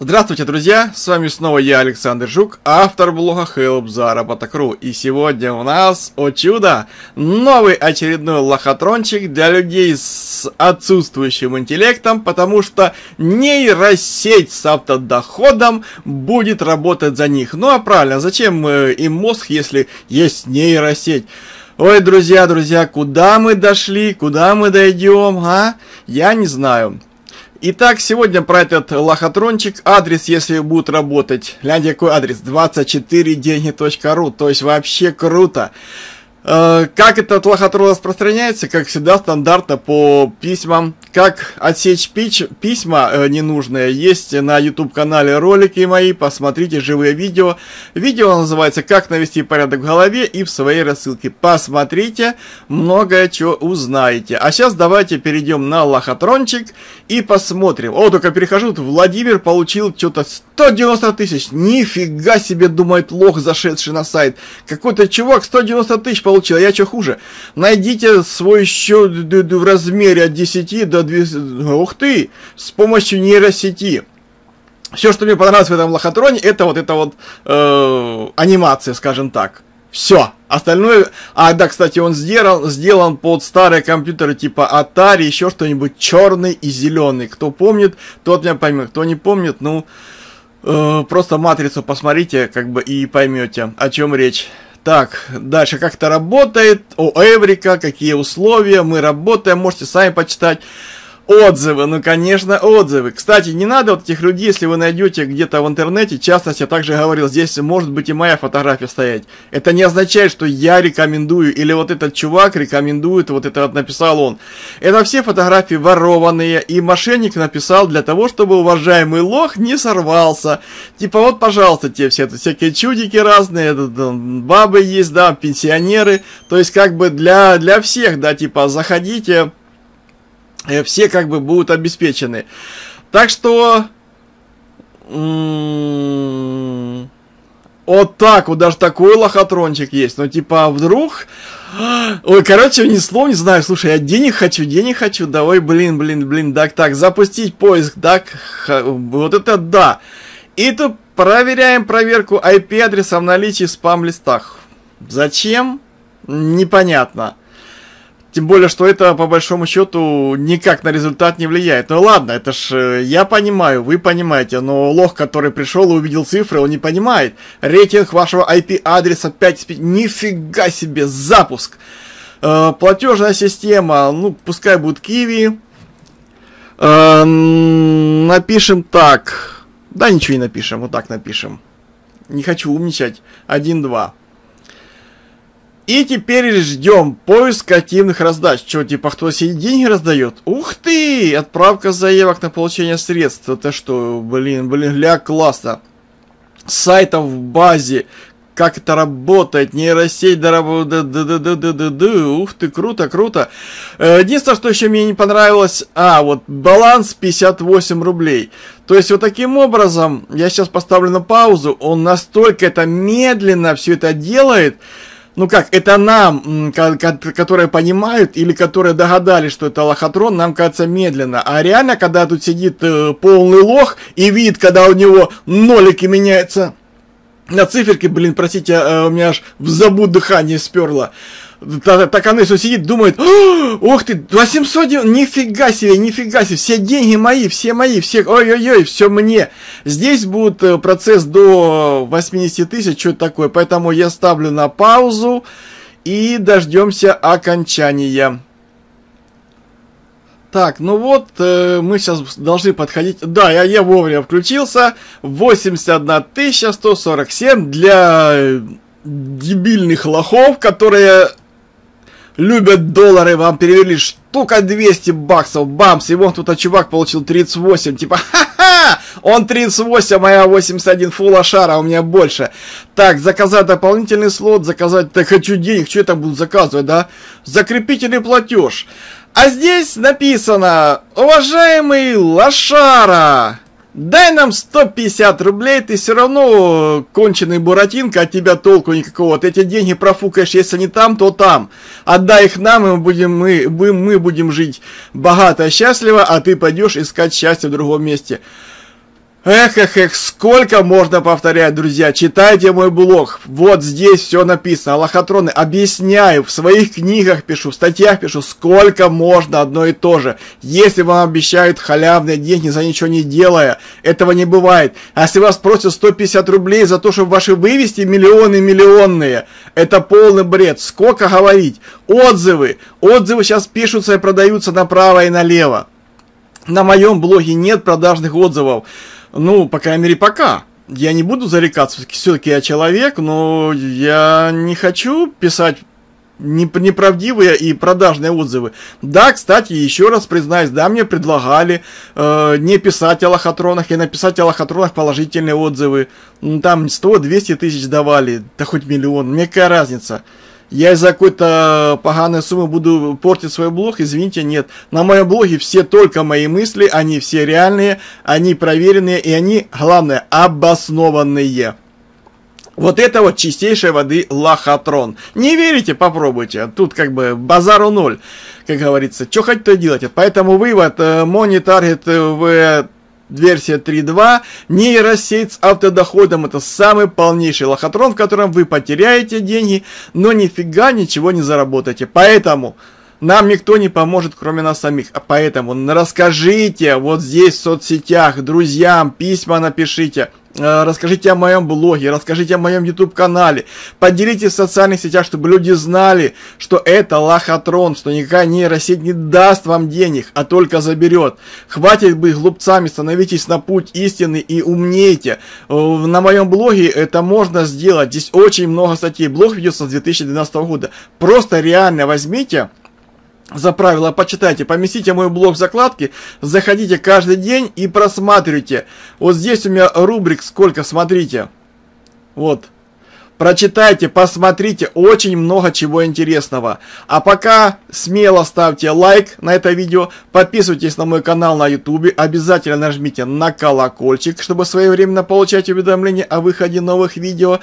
Здравствуйте, друзья! С вами снова я, Александр Жук, автор блога Help.Заработок.ру. И сегодня у нас, о чудо, новый очередной лохотрончик для людей с отсутствующим интеллектом, потому что нейросеть с автодоходом будет работать за них. Ну а правильно, зачем им мозг, если есть нейросеть? Ой, друзья, куда мы дошли, куда мы дойдем, а? Я не знаю. Итак, сегодня про этот лохотрончик. Адрес, если будет работать. Гляньте, какой адрес. 24деньги.ру. То есть вообще круто. Как этот лохотрон распространяется? Как всегда, стандартно по письмам. Как отсечь письма ненужные, есть на YouTube-канале ролики мои. Посмотрите живые видео. Видео называется «Как навести порядок в голове и в своей рассылке». Посмотрите, многое чего узнаете. А сейчас давайте перейдем на лохотрончик и посмотрим. О, только перехожу, тут Владимир получил что-то 190 тысяч. Нифига себе, думает лох, зашедший на сайт. Какой-то чувак 190 тысяч получил, а я что хуже? Найдите свой счет в размере от 10 до 200. Ух ты! С помощью нейросети. Все, что мне понравилось в этом лохотроне, это вот анимация, скажем так. Все. Остальное... А, да, кстати, он сделан под старые компьютеры типа Atari, еще что-нибудь черный и зеленый. Кто помнит, тот меня поймет. Кто не помнит, ну... просто матрицу посмотрите, как бы, и поймете, о чем речь. Так, дальше, как это работает, Эврика, какие условия, мы работаем, можете сами почитать. Отзывы, ну конечно, отзывы. Кстати, не надо вот этих людей, если вы найдете где-то в интернете, в частности, я также говорил, здесь может быть и моя фотография стоять. Это не означает, что я рекомендую, или вот этот чувак рекомендует, вот это вот написал он. Это все фотографии ворованные, и мошенник написал для того, чтобы уважаемый лох не сорвался. Типа вот, пожалуйста, те все всякие чудики разные, бабы есть, да, пенсионеры. То есть как бы для всех, да, типа заходите... Все как бы будут обеспечены. Так что... Вот так вот, даже такой лохотрончик есть. Ну, типа, вдруг... Ой, короче, ни слова не знаю. Слушай, я денег хочу. Давай, блин. Так, запустить поиск. Так, вот это да. И тут проверяем проверку IP-адреса в наличии в спам-листах. Зачем? Непонятно. Тем более, что это, по большому счету, никак на результат не влияет. Ну ладно, это ж я понимаю, вы понимаете, но лох, который пришел и увидел цифры, он не понимает. Рейтинг вашего IP-адреса 5 из 5. Нифига себе, запуск. Платежная система, ну, пускай будет Kiwi. Напишем так. Да, ничего не напишем, вот так напишем. Не хочу умничать. 1-2. И теперь ждем поиск активных раздач. Что, типа, кто себе деньги раздает? Ух ты! Отправка заявок на получение средств. Это что? Блин, гля, классно. Сайтов в базе. Как это работает? Нейросеть Ух ты, круто. Единственное, что еще мне не понравилось... вот баланс 58 рублей. То есть вот таким образом, я сейчас поставлю на паузу. Он настолько это медленно все это делает... Ну как, это нам, которые понимают или которые догадались, что это лохотрон, нам кажется медленно. А реально, когда тут сидит полный лох и видит, когда у него нолики меняются на циферки, блин, простите, у меня аж в забуд дыхание сперло. Так оно все сидит, думает, ух ты, 800, нифига себе, все деньги мои, все, ой-ой-ой, все мне. Здесь будет процесс до 80 тысяч, что это такое, поэтому я ставлю на паузу и дождемся окончания. Так, ну вот, мы сейчас должны подходить, да, я вовремя включился, 81 147 для дебильных лохов, которые... любят доллары, вам перевели штука 200 баксов, бамс, и вон тут чувак получил 38, типа, ха-ха, он 38, а я 81, фу, лошара, у меня больше. Так, заказать дополнительный слот, заказать, так хочу денег, что это буду заказывать, да? Закрепительный платеж. А здесь написано, уважаемый лошара, дай нам 150 рублей, ты все равно конченый буратинка, от тебя толку никакого. Ты эти деньги профукаешь, если не там, то там. Отдай их нам, и мы будем жить богато и счастливо, а ты пойдешь искать счастье в другом месте. Эх, сколько можно повторять, друзья. Читайте мой блог. Вот здесь все написано. Лохотроны, объясняю, в своих книгах пишу, в статьях пишу, сколько можно одно и то же. Если вам обещают халявные деньги за ничего не делая, этого не бывает. А если вас просят 150 рублей за то, чтобы ваши вывести миллионные, это полный бред. Сколько говорить? Отзывы сейчас пишутся и продаются направо и налево. На моем блоге нет продажных отзывов. Ну, по крайней мере, пока. Я не буду зарекаться, все-таки я человек, но я не хочу писать неправдивые и продажные отзывы. Да, кстати, еще раз признаюсь, да, мне предлагали не писать о лохотронах и написать о лохотронах положительные отзывы. Там 100-200 тысяч давали, да хоть миллион, мне какая разница. Я из-за какой-то поганой суммы буду портить свой блог? Извините, нет. На моем блоге все только мои мысли, они все реальные, они проверенные и они, главное, обоснованные. Вот это вот чистейшей воды лохотрон. Не верите? Попробуйте. Тут как бы базару ноль, как говорится. Что хоть, то делайте. Поэтому вывод Money Target в версия 3.2, нейросеть с автодоходом, это самый полнейший лохотрон, в котором вы потеряете деньги, но нифига ничего не заработаете. Поэтому нам никто не поможет, кроме нас самих. А поэтому расскажите вот здесь в соцсетях, друзьям, письма напишите. Расскажите о моем блоге, расскажите о моем YouTube-канале. Поделитесь в социальных сетях, чтобы люди знали, что это лохотрон, что никакая нейросеть не даст вам денег, а только заберет. Хватит быть глупцами, становитесь на путь истины и умнейте. На моем блоге это можно сделать. Здесь очень много статей. Блог ведется с 2012 года. Просто реально возьмите за правило, почитайте, поместите мой блог в закладки, заходите каждый день и просматривайте. Вот здесь у меня рубрик сколько, смотрите. Вот. Прочитайте, посмотрите, очень много чего интересного. А пока смело ставьте лайк на это видео, подписывайтесь на мой канал на YouTube, обязательно нажмите на колокольчик, чтобы своевременно получать уведомления о выходе новых видео.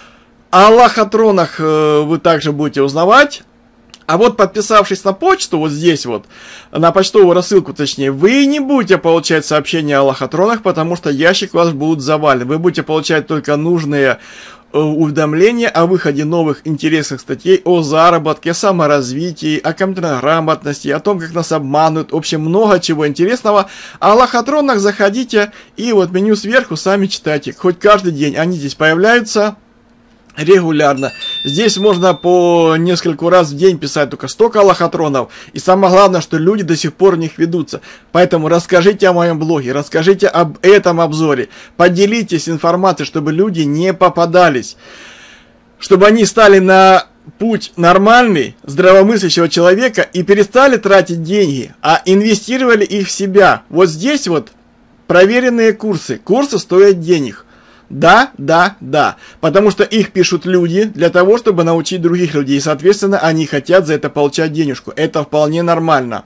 О лохотронах вы также будете узнавать. А вот подписавшись на почту, вот здесь вот, на почтовую рассылку точнее, вы не будете получать сообщения о лохотронах, потому что ящик у вас будет завален. Вы будете получать только нужные уведомления о выходе новых интересных статей о заработке, саморазвитии, о компьютерной грамотности, о том, как нас обманывают. В общем, много чего интересного. О лохотронах заходите и вот меню сверху сами читайте. Хоть каждый день они здесь появляются регулярно. Здесь можно по нескольку раз в день писать только столько лохотронов. И самое главное, что люди до сих пор в них ведутся. Поэтому расскажите о моем блоге, расскажите об этом обзоре. Поделитесь информацией, чтобы люди не попадались. Чтобы они стали на путь нормальный, здравомыслящего человека и перестали тратить деньги, а инвестировали их в себя. Вот здесь вот проверенные курсы. Курсы стоят денег. Да. Потому что их пишут люди для того, чтобы научить других людей. И, соответственно, они хотят за это получать денежку. Это вполне нормально.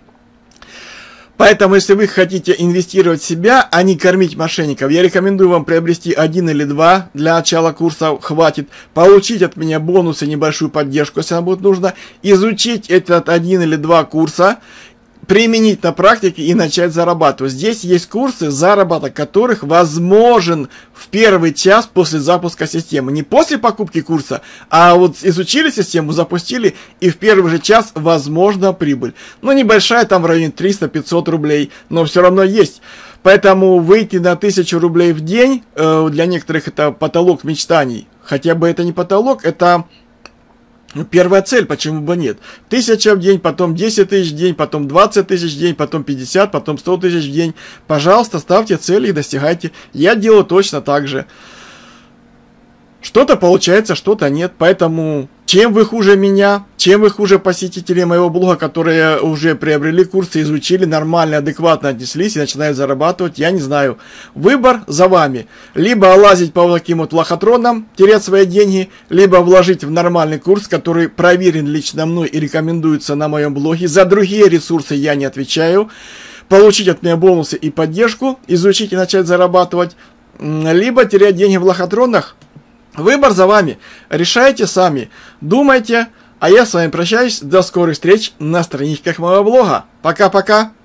Поэтому, если вы хотите инвестировать в себя, а не кормить мошенников, я рекомендую вам приобрести 1 или 2 для начала курса, хватит. Получить от меня бонусы, небольшую поддержку, если она будет нужна. Изучить этот 1 или 2 курса, применить на практике и начать зарабатывать. Здесь есть курсы, заработок которых возможен в первый час после запуска системы. Не после покупки курса, а вот изучили систему, запустили, и в первый же час возможна прибыль. Но небольшая, там в районе 300-500 рублей, но все равно есть. Поэтому выйти на 1000 рублей в день, для некоторых это потолок мечтаний. Хотя бы это не потолок, это... первая цель, почему бы нет? 1000 в день, потом 10 тысяч в день, потом 20 тысяч в день, потом 50, потом 100 тысяч в день. Пожалуйста, ставьте цели и достигайте. Я делаю точно так же. Что-то получается, что-то нет. Поэтому, чем вы хуже меня, чем вы хуже посетителей моего блога, которые уже приобрели курсы, изучили, нормально, адекватно отнеслись и начинают зарабатывать, я не знаю. Выбор за вами. Либо лазить по вот таким вот лохотронам, терять свои деньги, либо вложить в нормальный курс, который проверен лично мной и рекомендуется на моем блоге. За другие ресурсы я не отвечаю. Получить от меня бонусы и поддержку, изучить и начать зарабатывать. Либо терять деньги в лохотронах. Выбор за вами. Решайте сами. Думайте. А я с вами прощаюсь. До скорых встреч на страничках моего блога. Пока-пока.